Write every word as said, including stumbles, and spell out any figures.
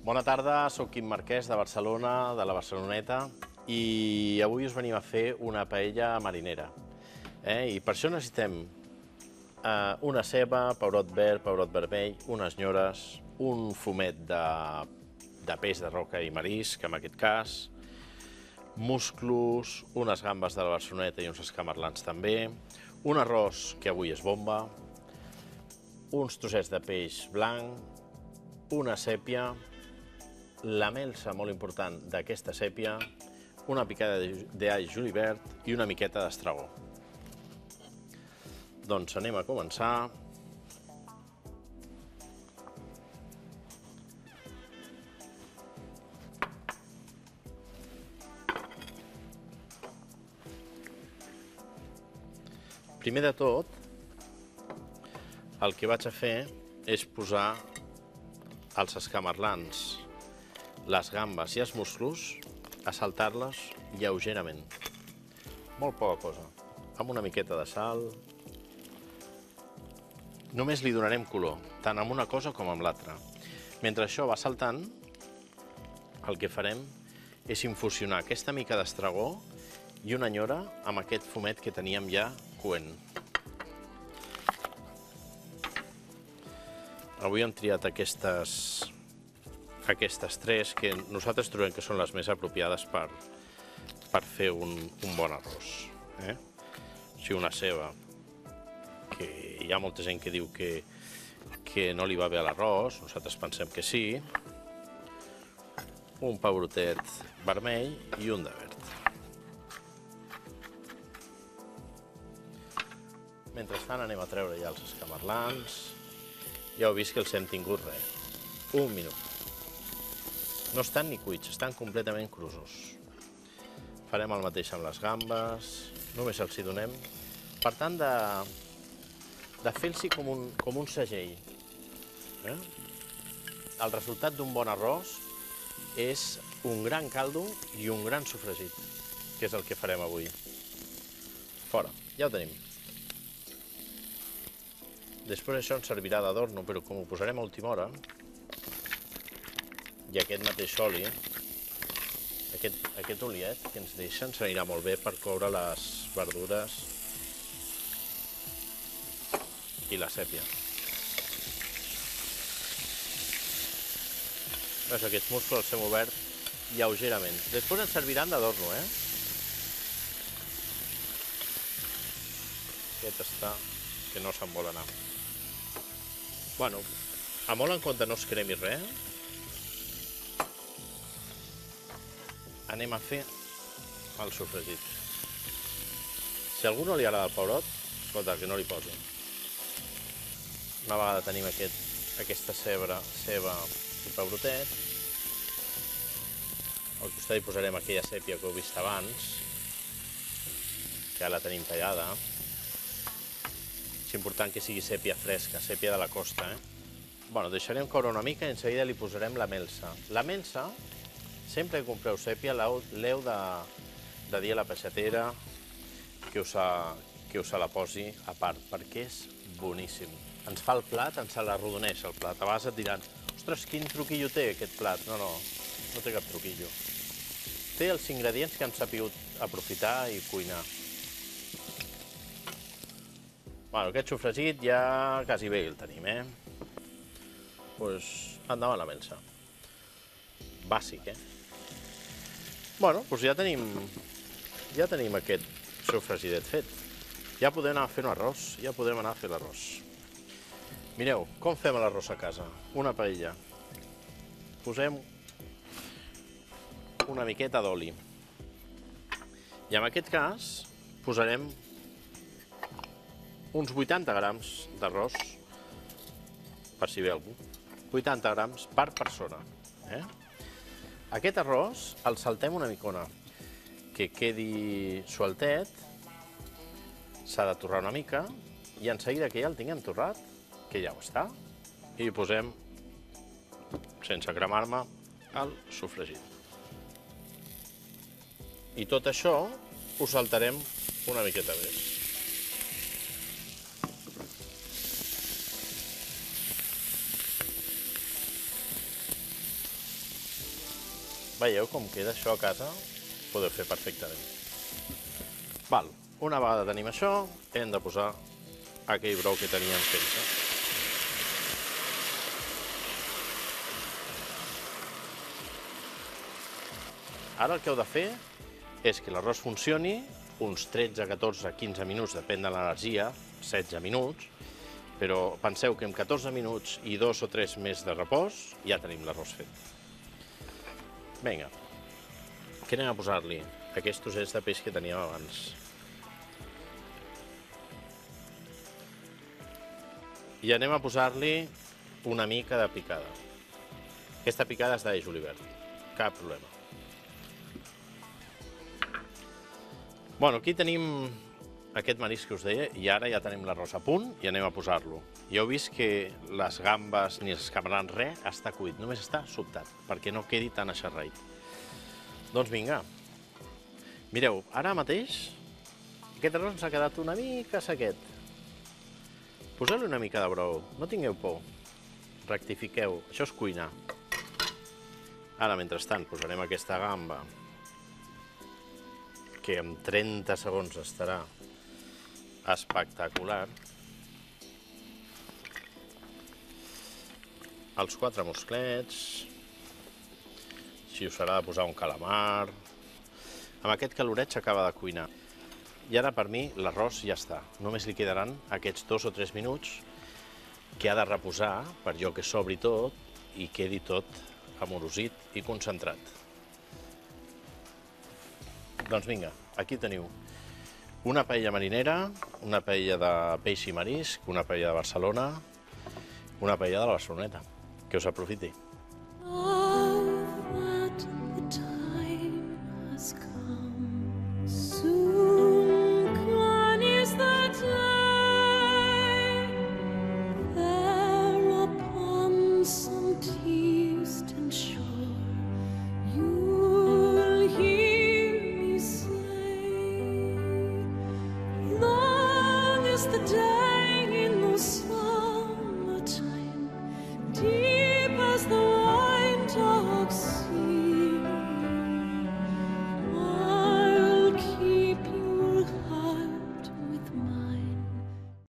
Bona tarda, soc Quim Marquès de Barcelona, de la Barceloneta, i avui us venim a fer una paella marinera. Eh? I per això necessitem eh, una ceba, pebrot verd, pebrot vermell, unes nyores, un fumet de, de peix de roca i marisc, en aquest cas, musclos, unes gambes de la Barceloneta i uns escamarlans també, un arròs, que avui és bomba, uns trossets de peix blanc, una sèpia, la melsa, molt important, d'aquesta sèpia, una picada d'all julivert i una miqueta d'estragó. Doncs anem a començar. Primer de tot, el que vaig a fer és posar els escamarlans, les gambes i els musclos, a saltar-les lleugerament. Molt poca cosa. Amb una miqueta de sal. Només li donarem color, tant amb una cosa com amb l'altra. Mentre això va saltant, el que farem és infusionar aquesta mica d'estragó i una nyora amb aquest fumet que teníem ja coent. Avui hem triat aquestes, aquestes tres que nosaltres trobem que són les més apropiades per, per fer un, un bon arròs. Eh? O sigui, una ceba, que hi ha molta gent que diu que, que no li va bé a l'arròs, nosaltres pensem que sí, un pebrotet vermell i un de verd. Mentrestant anem a treure ja els escamarlans. Ja heu vist que els hem tingut res, un minut. No estan ni cuits, estan completament crusos. Farem el mateix amb les gambes, només els hi donem, per tant, de, de fer-los com, un, com un segell. Eh? El resultat d'un bon arròs és un gran caldo i un gran sofregit, que és el que farem avui. Fora, ja ho tenim. Després això ens servirà d'adorno, però com ho posarem a última hora, i aquest mateix oli, aquest, aquest oliet que ens deixa, ens anirà molt bé per coure les verdures i la sèpia. Veus, aquests musclos els hem obert lleugerament. Després ens serviran d'adorno, eh? Aquest està, que no se'n vol anar. Bueno, a molt en compte no es cremi res, anem a fer el sofregit. Si a algú no li agrada el pebrot, escolta, que no li posi. Una vegada tenim aquest, aquesta ceba, ceba i pebrotet, al costat hi posarem aquella sèpia que heu vist abans, que ja la tenim tallada. És important que sigui sèpia fresca, sèpia de la costa. Eh? Bueno, deixarem coure una mica i en seguida li posarem la melsa. La melsa, sempre que compreu sèpia, l'heu de, de dir a la peixatera que us, ha, que us la posi a part, perquè és boníssim. Ens fa el plat, ens l'arrodoneix el plat. A vegades et diran, ostres, quin truquillo té aquest plat? No, no, no té cap truquillo. Té els ingredients que hem sabut aprofitar i cuinar. Bueno, aquest sofregit ja quasi bé el tenim, eh? Doncs endavant la melsa. Bàsic, eh? Bueno, doncs ja tenim, ja tenim aquest sofregidet fet. Ja podem anar a fer un arròs, ja podem anar a fer l'arròs. Mireu, com fem l'arròs a casa? Una paella. Posem una miqueta d'oli. I en aquest cas posarem uns vuitanta grams d'arròs, per si ve algú, vuitanta grams per persona. Eh? Aquest arròs el saltem una micona, que quedi sueltet, s'ha de torrar una mica, i en seguida que ja el tinguem torrat, que ja ho està, i hi posem, sense cremar-me, el sofregit. I tot això ho saltarem una miqueta més. Veieu com queda això a casa? Ho podeu fer perfectament. Val, una vegada tenim això, hem de posar aquell brou que teníem fent. Ara el que heu de fer és que l'arròs funcioni uns tretze, catorze, quinze minuts, depèn de l'energia, setze minuts, però penseu que en catorze minuts i dos o tres més de repòs ja tenim l'arròs fet. Vinga, què anem a posar-li? Aquests trossets de peix que teníem abans. I anem a posar-li una mica de picada. Aquesta picada és d'all julivert, cap problema. Bueno, aquí tenim aquest marisc que us deia i ara ja tenim l'arròs a punt i anem a posar-lo. Ja heu vist que les gambes ni els camarans, res, està cuit, només està sobtat, perquè no quedi tan aixerraït. Doncs vinga, mireu, ara mateix aquest arròs ens ha quedat una mica sequet. Poseu-li una mica de brou, no tingueu por, rectifiqueu, això és cuinar. Ara, mentrestant, posarem aquesta gamba, que en trenta segons estarà espectacular. Els quatre mosclets, si us serà de posar un calamar. Amb aquest caloret s'acaba de cuinar. I ara per mi l'arròs ja està. Només li quedaran aquests dos o tres minuts que ha de reposar per allò que s'obri tot i quedi tot amorosit i concentrat. Doncs vinga, aquí teniu una paella marinera, una paella de peix i marisc, una paella de Barcelona, una paella de la Barceloneta. Que us aprofiti.